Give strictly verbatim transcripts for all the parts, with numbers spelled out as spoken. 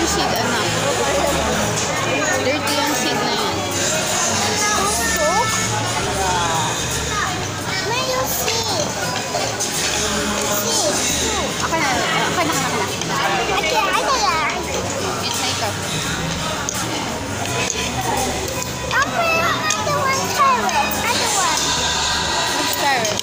seed, anak. Dirty yung seed na yan. Where you seed? Seed. Ako na, ako na, ako na. Okay, I got that. It's like a... Okay, other one carrot. Other one. What's carrot?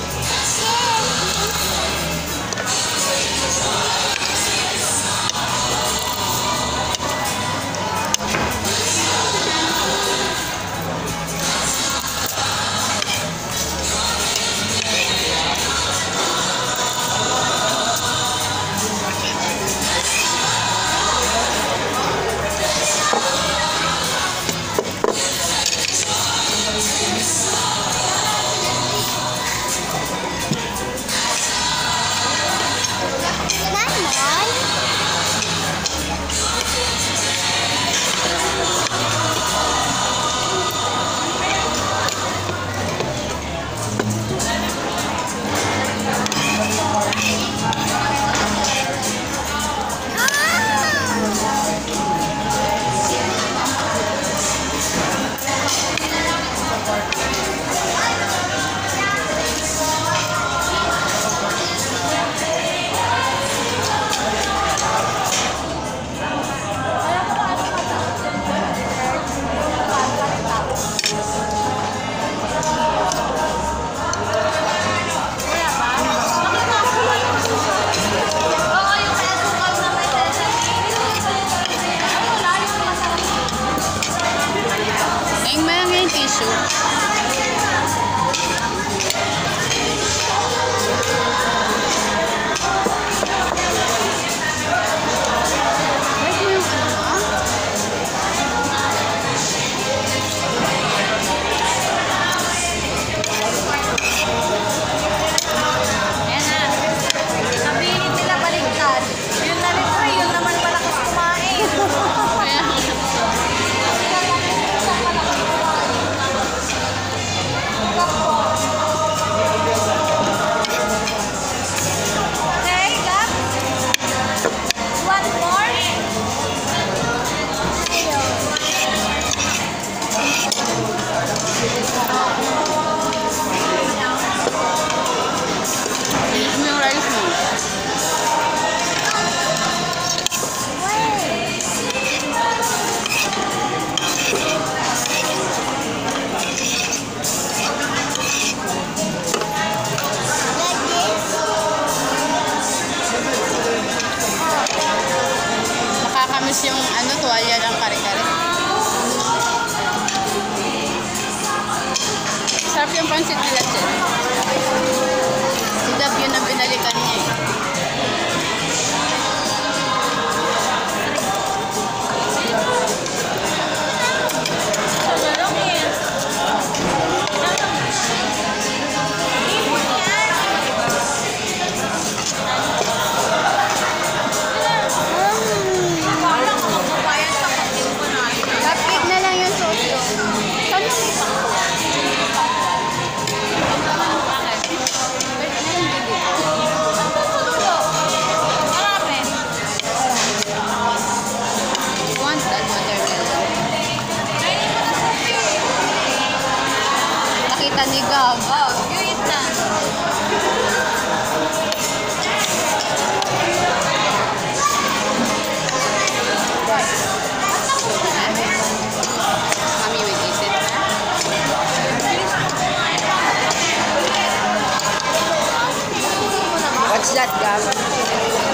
Nakakamiss yung ano, tuwalya ng kare-kare. Sarap yung pansit nila, Chen. Si Dab yun ang binalikan niya eh. Ni Gab. Oh, you eat that. Mommy will eat it. What's that, Gab?